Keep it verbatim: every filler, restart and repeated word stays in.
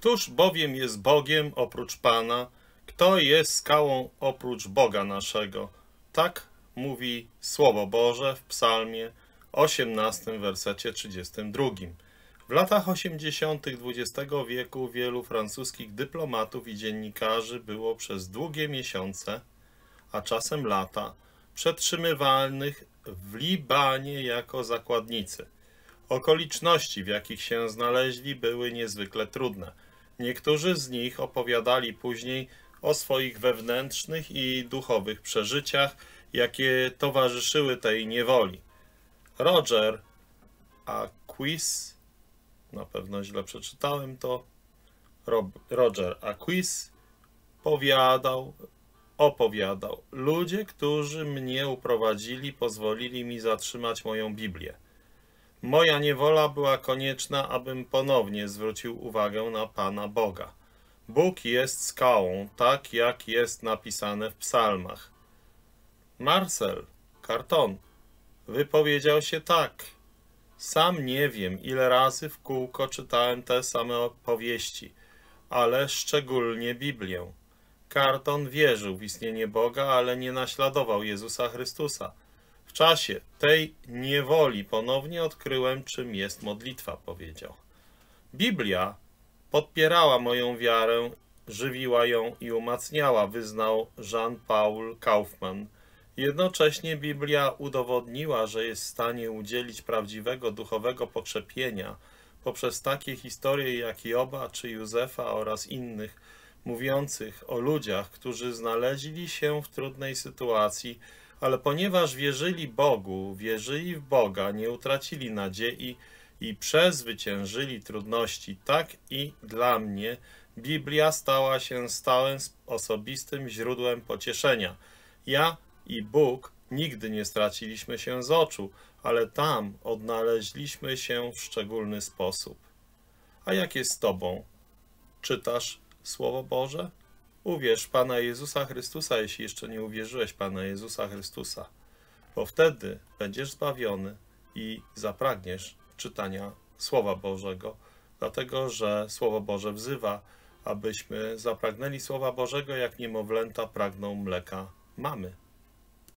Któż bowiem jest Bogiem oprócz Pana? Kto jest skałą oprócz Boga naszego? Tak mówi Słowo Boże w Psalmie osiemnastym, wersecie trzydziestym drugim. W latach osiemdziesiątych dwudziestego wieku wielu francuskich dyplomatów i dziennikarzy było przez długie miesiące, a czasem lata, przetrzymywanych w Libanie jako zakładnicy. Okoliczności, w jakich się znaleźli, były niezwykle trudne. Niektórzy z nich opowiadali później o swoich wewnętrznych i duchowych przeżyciach, jakie towarzyszyły tej niewoli. Roger Acquis, na pewno źle przeczytałem to, Roger Acquis powiadał, opowiadał: ludzie, którzy mnie uprowadzili, pozwolili mi zatrzymać moją Biblię. Moja niewola była konieczna, abym ponownie zwrócił uwagę na Pana Boga. Bóg jest skałą, tak jak jest napisane w psalmach. Marcel Carton wypowiedział się tak: sam nie wiem, ile razy w kółko czytałem te same opowieści, ale szczególnie Biblię. Carton wierzył w istnienie Boga, ale nie naśladował Jezusa Chrystusa. W czasie tej niewoli ponownie odkryłem, czym jest modlitwa, powiedział. Biblia podpierała moją wiarę, żywiła ją i umacniała, wyznał Jean-Paul Kaufmann. Jednocześnie Biblia udowodniła, że jest w stanie udzielić prawdziwego duchowego pokrzepienia poprzez takie historie jak Joba czy Józefa oraz innych, mówiących o ludziach, którzy znaleźli się w trudnej sytuacji, ale ponieważ wierzyli Bogu, wierzyli w Boga, nie utracili nadziei i przezwyciężyli trudności. Tak i dla mnie Biblia stała się stałym, osobistym źródłem pocieszenia. Ja i Bóg nigdy nie straciliśmy się z oczu, ale tam odnaleźliśmy się w szczególny sposób. A jak jest z Tobą? Czytasz Słowo Boże? Uwierz w Pana Jezusa Chrystusa, jeśli jeszcze nie uwierzyłeś w Pana Jezusa Chrystusa, bo wtedy będziesz zbawiony i zapragniesz czytania Słowa Bożego, dlatego że Słowo Boże wzywa, abyśmy zapragnęli Słowa Bożego, jak niemowlęta pragną mleka mamy.